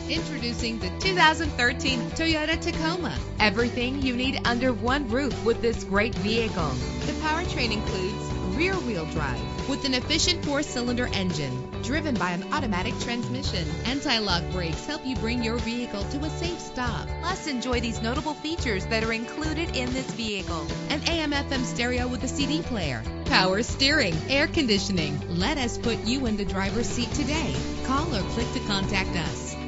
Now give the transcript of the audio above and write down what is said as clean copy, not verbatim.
Introducing the 2013 Toyota Tacoma. Everything you need under one roof with this great vehicle. The powertrain includes rear-wheel drive with an efficient 4-cylinder engine driven by an automatic transmission. Anti-lock brakes help you bring your vehicle to a safe stop. Plus, enjoy these notable features that are included in this vehicle: an AM/FM stereo with a CD player, power steering, air conditioning. Let us put you in the driver's seat today. Call or click to contact us.